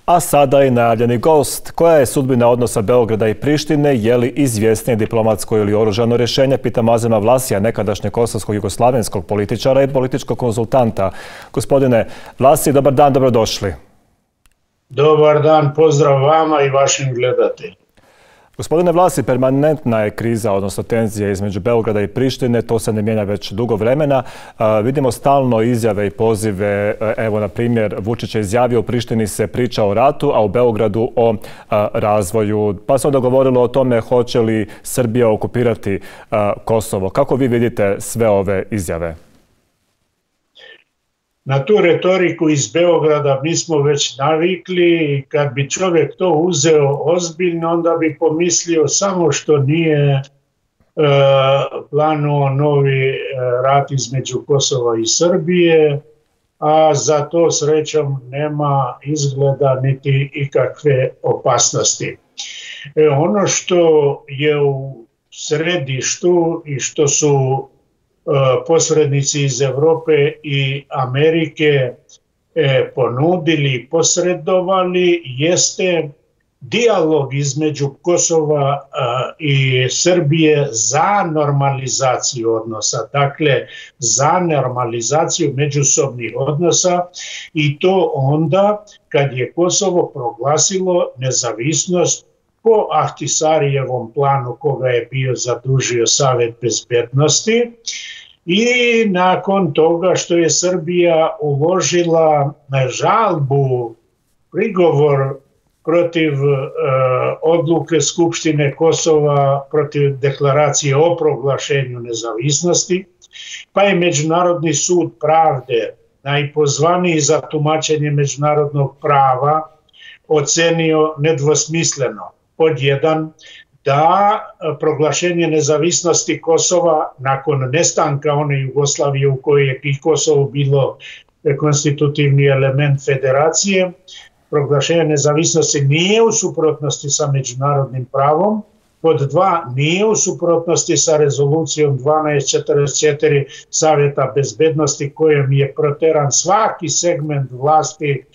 A sada je najavljeni gost. Koja je sudbina odnosa Beograda i Prištine? Je li izvjesnije diplomatsko ili oružano rješenje? Pitamo Azema Vlasija, nekadašnjeg kosovskog jugoslavenskog političara i političkog konzultanta. Gospodine Vlasij, dobar dan, dobrodošli. Dobar dan, pozdrav vama i vašim gledateljima. Gospodine Vlasij, permanentna je kriza, odnosno tenzija između Beograda i Prištine, to se ne mijenja već dugo vremena. Vidimo stalno izjave i pozive, evo na primjer Vučić je izjavio u Prištini se priča o ratu, a u Beogradu o razvoju. Pa se onda govorilo o tome hoće li Srbija okupirati Kosovo. Kako vi vidite sve ove izjave? Na tu retoriku iz Beograda mi smo već navikli i kad bi čovjek to uzeo ozbiljno, onda bi pomislio samo što nije planuo novi rat između Kosova i Srbije, a za to srećom nema izgleda niti ikakve opasnosti. Ono što je u središtu i što su posrednici iz Europe i Amerike ponudili i posredovali jeste dijalog između Kosova i Srbije za normalizaciju odnosa, dakle za normalizaciju međusobnih odnosa i to onda kad je Kosovo proglasilo nezavisnost po Ahtisarijevom planu koga je bio zadužio Savet bezbednosti i nakon toga što je Srbija uložila žalbu, prigovor protiv odluke Skupštine Kosova, protiv deklaracije o proglašenju nezavisnosti, pa je Međunarodni sud pravde, najpozvaniji za tumačenje međunarodnog prava, ocenio nedvosmisleno. Pod jedan, da proglašenje nezavisnosti Kosova nakon nestanka one Jugoslavije u kojoj je i Kosovo bilo konstitutivni element federacije, proglašenje nezavisnosti nije u suprotnosti sa međunarodnim pravom. Pod dva, nije u suprotnosti sa rezolucijom 1244 Savjeta bezbednosti kojom je proteran svaki segment vlasti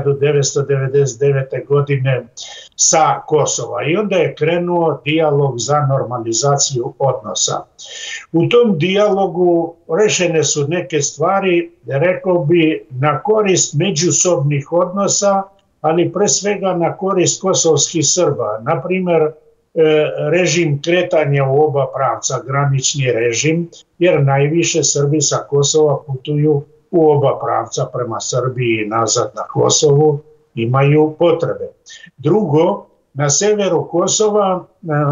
1999. godine sa Kosova. I onda je krenuo dijalog za normalizaciju odnosa. U tom dijalogu rešene su neke stvari, rekao bi, na korist međusobnih odnosa, ali pre svega na korist kosovskih Srba. Naprimjer, režim kretanja u oba pravca, granični režim, jer najviše Srbi sa Kosova putuju u oba pravca prema Srbiji i nazad na Kosovu, imaju potrebe. Drugo, na severu Kosova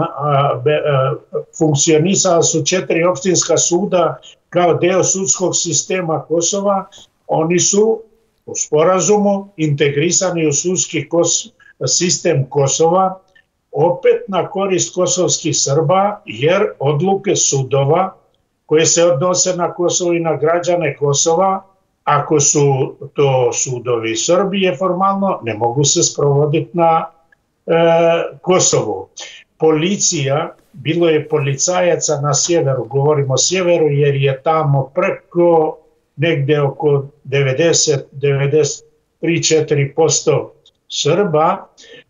funkcionisala su 4 opštinska suda kao deo sudskog sistema Kosova. Oni su u sporazumu integrisani u sudski sistem Kosova, opet na korist kosovskih Srba, jer odluke sudova koje se odnose na Kosovo i na građane Kosova, ako su to sudovi Srbije formalno, ne mogu se sprovoditi na Kosovu. Policija, bilo je policajaca na sjeveru, govorimo o sjeveru jer je tamo preko negde oko 90-93% Srba,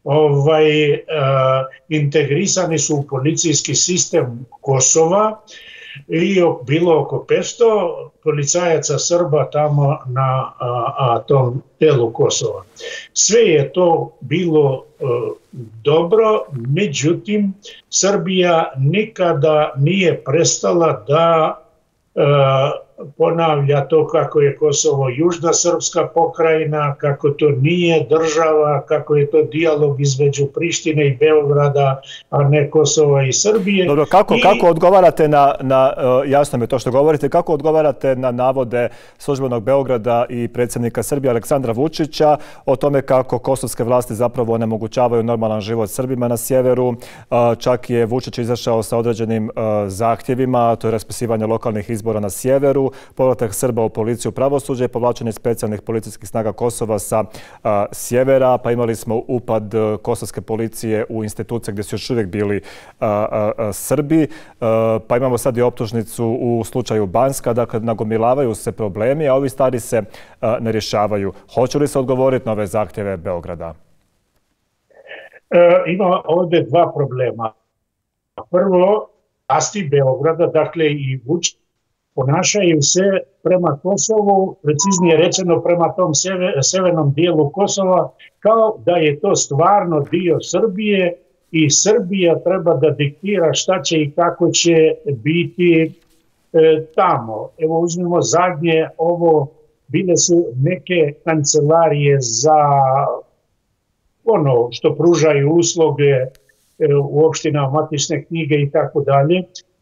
integrisani su u policijski sistem Kosova i bilo oko 500 policajaca Srba tamo na tom delu Kosova. Sve je to bilo dobro, međutim Srbija nikada nije prestala da ponavlja to kako je Kosovo južna srpska pokrajina, kako to nije država, kako je to dijalog između Prištine i Beograda, a ne Kosova i Srbije. Dobro, kako odgovarate jasno mi to što govorite, kako odgovarate na navode službenog Beograda i predsjednika Srbije Aleksandra Vučića o tome kako kosovske vlasti zapravo onemogućavaju normalan život Srbima na sjeveru, čak je Vučić izašao sa određenim zahtjevima, to je raspisivanje lokalnih izbora na sjeveru, povratak Srba u policiju, pravosuđe i povlačenje specijalnih policijskih snaga Kosova sa sjevera, pa imali smo upad kosovske policije u institucije gdje su još uvijek bili Srbi, pa imamo sad i optužnicu u slučaju Banjska, dakle nagomilavaju se problemi, a ovi stvari se ne rješavaju. Hoće li se odgovoriti na ove zahtjeve Beograda? Ima ovdje dva problema. Prvo, vlasti Beograda, dakle i Vučić, ponašaju se prema Kosovu, preciznije rečeno prema tom severnom dijelu Kosova, kao da je to stvarno dio Srbije i Srbija treba da diktira šta će i kako će biti tamo. Evo uzmimo zadnje ovo, bile su neke kancelarije za ono što pružaju usluge u opštinama, matične knjige i tako dalje,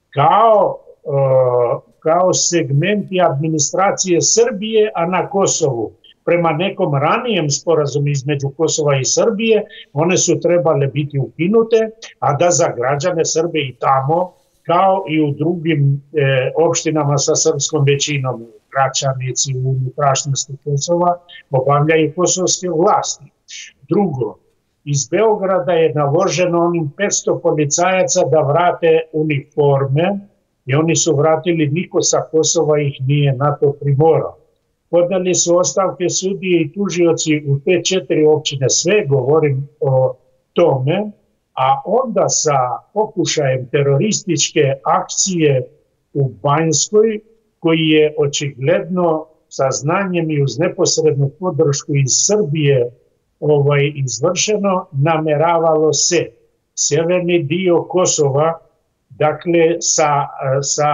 kao segmenti administracije Srbije, a na Kosovu. Prema nekom ranijem sporazumu između Kosova i Srbije, one su trebale biti ukinute, a da za građane Srbe i tamo, kao i u drugim opštinama sa srpskom većinom, u Gračanici, u unutrašnjosti Kosova, obavljaju kosovske vlasti. Drugo, iz Beograda je naloženo onim 500 policajaca da vrate uniforme i oni su vratili, niko sa Kosova ih nije na to primorao. Podali su ostavke sudije i tužioci u te 4 općine, sve govorim o tome, a onda sa pokušajem terorističke akcije u Banjskoj, koji je očigledno sa znanjem i uz neposrednu podršku iz Srbije izvršeno, nameravalo se severni dio Kosova, dakle sa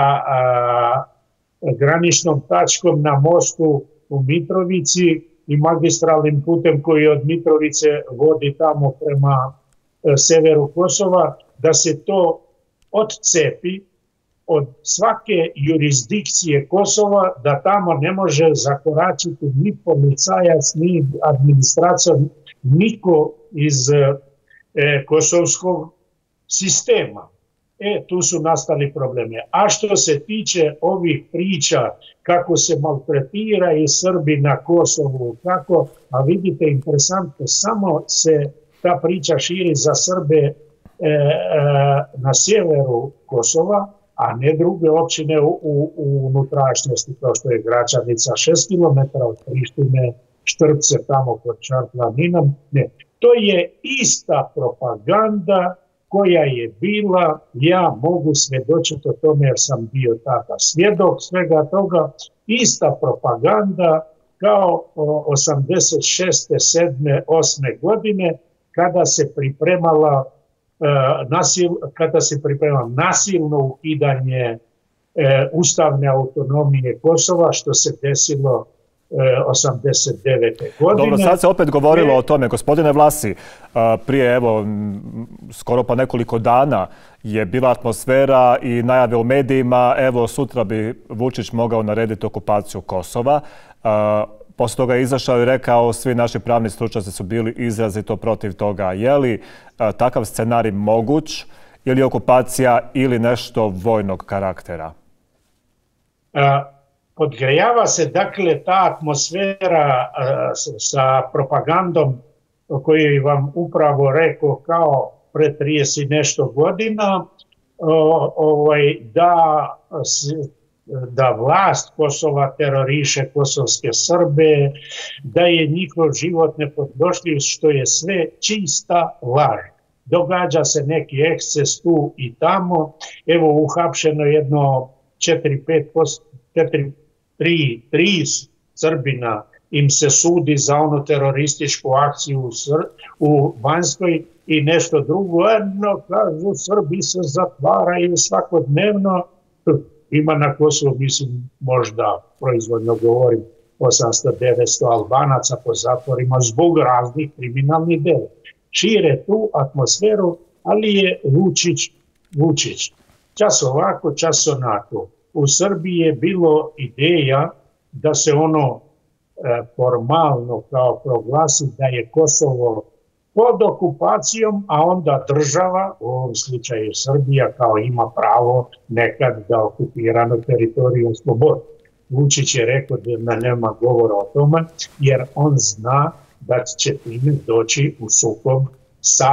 graničnom tačkom na mostu u Mitrovici i magistralnim putem koji od Mitrovice vodi tamo prema severu Kosova, da se to odcepi od svake jurisdikcije Kosova, da tamo ne može zakoračiti ni policajac, ni administracija, niko iz kosovskog sistema. Tu su nastali problemi. A što se tiče ovih priča kako se maltretira i Srbi na Kosovu, kako, a vidite, interesantno, samo se ta priča širi za Srbe na sjeveru Kosova, a ne druge općine u unutrašnjosti, kao što je Gračanica 6 km od Prištine, Štrpce tamo kod Čarplanina. Ne, to je ista propaganda koja je bila, ja mogu svjedočiti o tome jer sam bio tada svjedok svega toga, ista propaganda kao 86. 7. 8. godine kada se pripremala nasilno ukidanje ustavne autonomije Kosova, što se desilo 89. godine. Dobro, sad se opet govorilo o tome. Gospodine Vlasi, prije skoro pa nekoliko dana je bila atmosfera i najave u medijima, evo sutra bi Vučić mogao narediti okupaciju Kosova. Poslije toga je izašao i rekao svi naši pravni stručnjaci su bili izrazito protiv toga. Je li takav scenarij moguć ili okupacija ili nešto vojnog karaktera? Podgrejava se dakle ta atmosfera sa propagandom o kojoj vam upravo rekao kao pre 30 nešto godina, da vlast Kosova teroriše kosovske Srbe, da je njihov život nepodnošljiv, što je sve čista laž. Događa se neki eksces tu i tamo. Evo, uhapšeno jedno 3 Srbina im se sudi za onu terorističku akciju u Banjskoj i nešto drugo. Kažu, Srbi se zatvaraju svakodnevno. Ima na Kosovu, mislim, možda proizvoljno govorim, 800-900 Albanaca po zatvorima zbog raznih kriminalnih dela. Šire tu atmosferu, ali je Vučić. Čas ovako, čas onako. U Srbiji je bilo ideja da se ono formalno kao proglasi da je Kosovo pod okupacijom, a onda država, u ovom slučaju Srbija, kao ima pravo nekad da okupiranu teritoriju oslobodi. Vučić je rekao da nema govora o tome, jer on zna da će time doći u sukob sa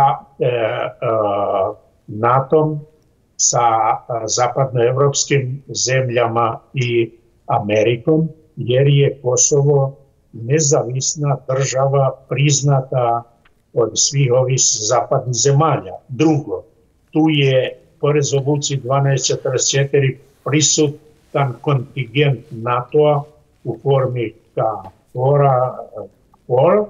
NATO-om, sa zapadnoevropskim zemljama i Amerikom, jer je Kosovo nezavisna država priznata od svih ovih zapadnih zemalja. Drugo, tu je po rezoluciji 1244 prisutan kontingent NATO-a u formi KFOR,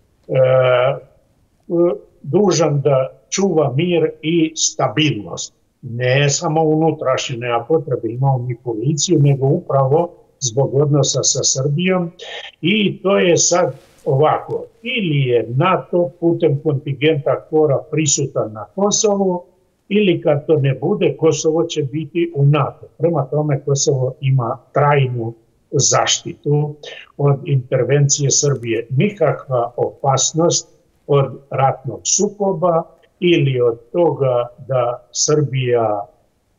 dužan da čuva mir i stabilnost. Ne samo unutrašnje, nema potrebe, imamo mi policiju, nego upravo zbog odnosa sa Srbijom. I to je sad ovako, ili je NATO putem kontingenta KFOR-a prisutan na Kosovu, ili kad to ne bude, Kosovo će biti u NATO. Prema tome, Kosovo ima trajnu zaštitu od intervencije Srbije. Nikakva opasnost od ratnog sukoba ili od toga da Srbija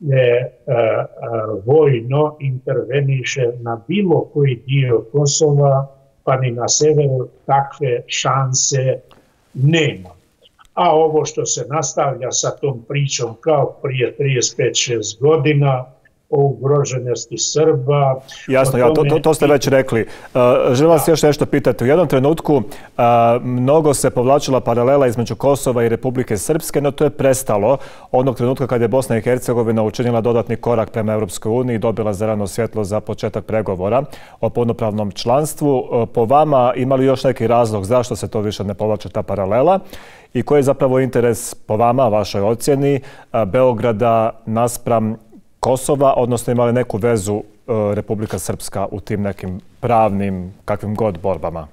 vojno interveniše na bilo koji dio Kosova, pa ni na severu, takve šanse nema. A ovo što se nastavlja sa tom pričom kao prije 35-6 godina, o ugroženosti Srba. Jasno, to ste već rekli. Želim vas još nešto pitati. U jednom trenutku mnogo se povlačila paralela između Kosova i Republike Srpske, no to je prestalo onog trenutka kad je Bosna i Hercegovina učinila dodatni korak prema Europskoj uniji i dobila zeleno svjetlo za početak pregovora o punopravnom članstvu. Po vama, ima li još neki razlog zašto se to više ne povlači ta paralela? I koji je zapravo interes po vama, vašoj ocjeni, Beograda naspram Kosova, odnosno ima li neku vezu Republika Srpska u tim nekim pravnim, kakvim god borbama?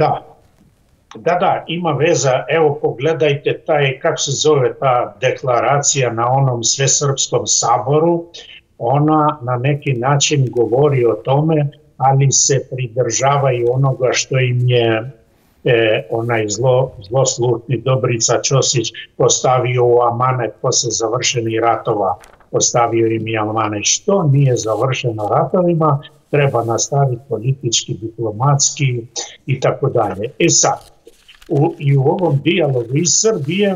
Da, ima veza. Evo pogledajte kako se zove ta deklaracija na onom Svesrpskom saboru. Ona na neki način govori o tome, ali se pridržavaju onoga što im je onaj zloslušni Dobrica Ćosić postavio u amanet posle završenih ratova. Postavio im je amanet. Što nije završeno ratovima, treba nastaviti politički, diplomatski i tako dalje. Sad, i u ovom dijalogu iz Srbije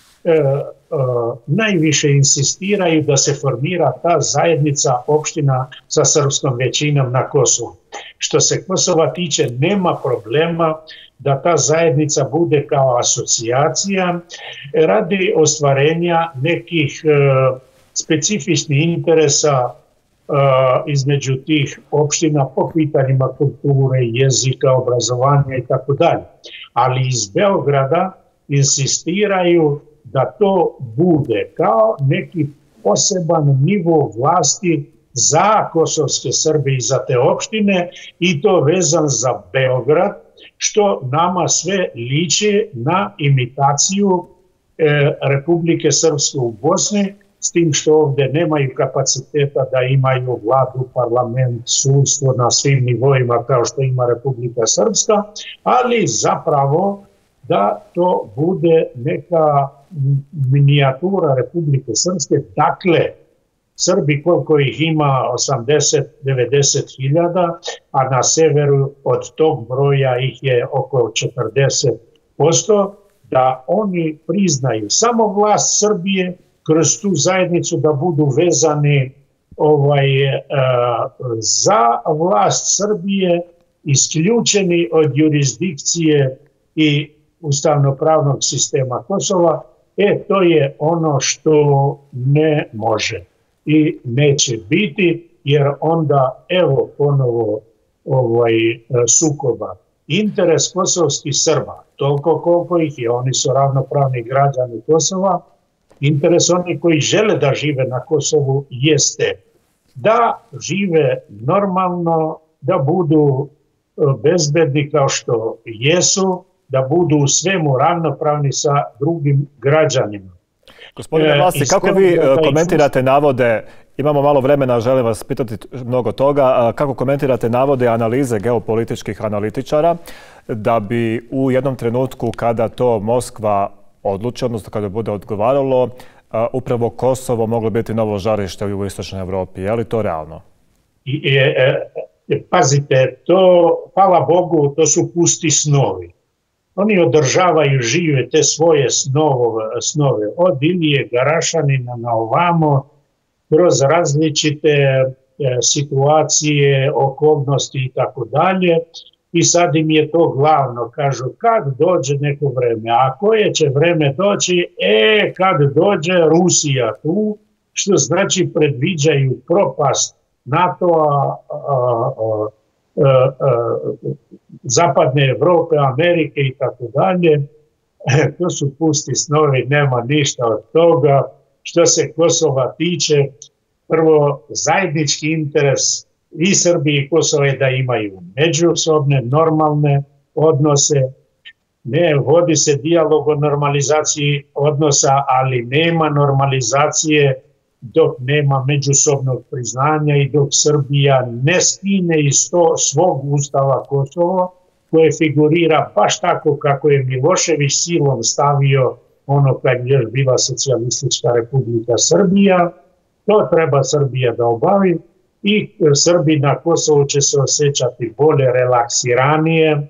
najviše insistiraju da se formira ta zajednica opština sa srpskom većinom na Kosovu. Što se Kosova tiče, nema problema da ta zajednica bude kao asocijacija radi ostvarenja nekih specifičnih interesa između tih opština po pitanjima kulture, jezika, obrazovanja i tako dalje. Ali iz Beograda insistiraju da to bude kao neki poseban nivo vlasti za kosovske Srbe i za te opštine i to vezan za Beograd, što nama sve liči na imitaciju Republike Srpske u Bosni, s tim što ovdje nemaju kapaciteta da imaju vladu, parlament, sudstvo na svim nivoima kao što ima Republika Srpska, ali zapravo da to bude neka minijatura Republike Srpske. Dakle, Srbi koliko ih ima 80-90 hiljada, a na severu od tog broja ih je oko 40%, da oni priznaju samo vlast Srbije kroz tu zajednicu, da budu vezani za vlast Srbije, isključeni od jurisdikcije i ustavnopravnog sistema Kosova. To je ono što ne može i neće biti, jer onda evo ponovo sukoba. Interes kosovskih Srba, toliko koliko ih je, oni su ravnopravni građani Kosova, interes onih koji žele da žive na Kosovu jeste da žive normalno, da budu bezbedni kao što jesu, da budu u svemu ravnopravni sa drugim građanima. Gospodine Vlasi, kako vi komentirate navode, imamo malo vremena, želim vas pitati mnogo toga, kako komentirate navode analize geopolitičkih analitičara da bi u jednom trenutku kada to Moskva odluči, odnosno kada bude odgovaralo, upravo Kosovo moglo biti novo žarište u jugoistočnoj Evropi. Je li to realno? Pazite, hvala Bogu, to su pusti snovi. Oni održavaju, žive te svoje snove od Ilije Garašanina na ovamo, kroz različite situacije, okolnosti i tako dalje. i sad im je to glavno. Kažu, kad dođe neko vreme, a koje će vreme doći? Kad dođe Rusija tu, što znači predviđaju propast NATO-a, Zapadne Evrope, Amerike i tako dalje. To su pusti snovi, nema ništa od toga. Što se Kosova tiče, prvo zajednički interes i Srbije i Kosova je da imaju međusobne, normalne odnose. Ne, vodi se dijalog o normalizaciji odnosa, ali nema normalizacije dok nema međusobnog priznanja i dok Srbija ne skine iz svog ustava Kosovo, koje figurira baš tako kako je Milošević silom stavio ono kad je bila Socijalistička Republika Srbija. To treba Srbija da obavi i Srbi na Kosovu će se osjećati bolje, relaksiranije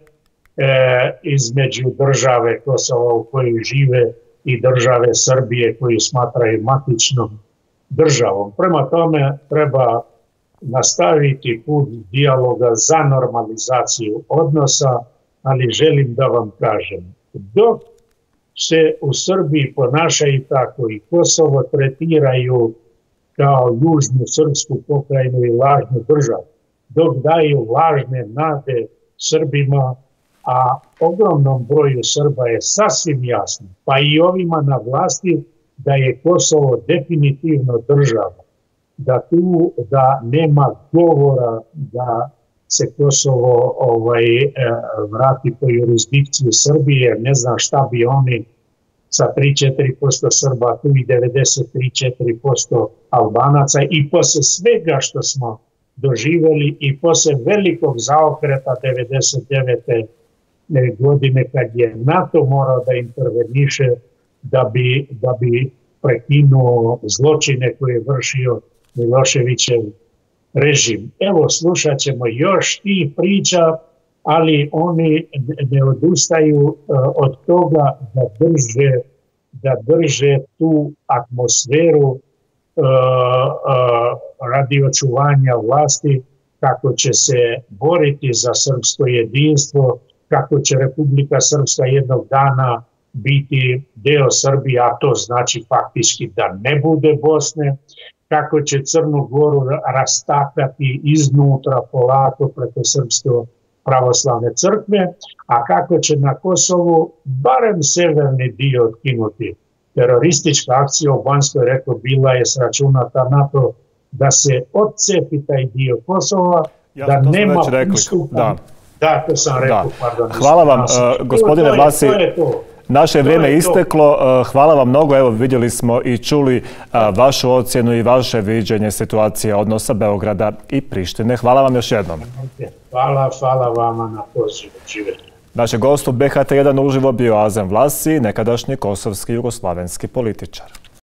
između države Kosova u kojoj žive i države Srbije koju smatraju matičnom državom. Prema tome treba nastaviti put dijaloga za normalizaciju odnosa, ali želim da vam kažem, dok se u Srbiji ponašaju tako i Kosovo tretiraju kao južnu srpsku pokrajinu i lažnu državu, dok daju lažne nade Srbima, a ogromnom broju Srba je sasvim jasno, pa i ovima na vlasti, da je Kosovo definitivno država, da nema govora da se Kosovo vrati po jurisdikciju Srbije, ne znam šta bi oni sa 3-4% Srba, tu i 93-4% Albanaca, i posle svega što smo doživeli i posle velikog zaokreta 99. godine kad je NATO morao da interveniše da bi prekinuo zločine koje je vršio Miloševićev režim. Evo, slušat ćemo još tih priča, ali oni ne odustaju od toga da drže tu atmosferu radi očuvanja vlasti, kako će se boriti za srpsko jedinstvo, kako će Republika Srpska jednog dana biti deo Srbije, a to znači faktički da ne bude Bosne, kako će Crnu Goru rastakati iznutra polako preko Srpske pravoslavne crkve, a kako će na Kosovu barem severni dio otkinuti. Teroristička akcija u Banskoj, rekao, bila je sračunata na to da se odcepi taj dio Kosova, da nema pristupa. Da, to sam rekao, pardon. Hvala vam, gospodine Vlasi. Naše vrijeme je isteklo. Hvala vam mnogo. Evo, vidjeli smo i čuli vašu ocjenu i vaše viđenje situacije odnosa Beograda i Prištine. Hvala vam još jednom. Hvala vama na pozivu. Živjeti. Naš gost u BHT1 uživo bio Azem Vlasi, nekadašnji kosovski jugoslavenski političar.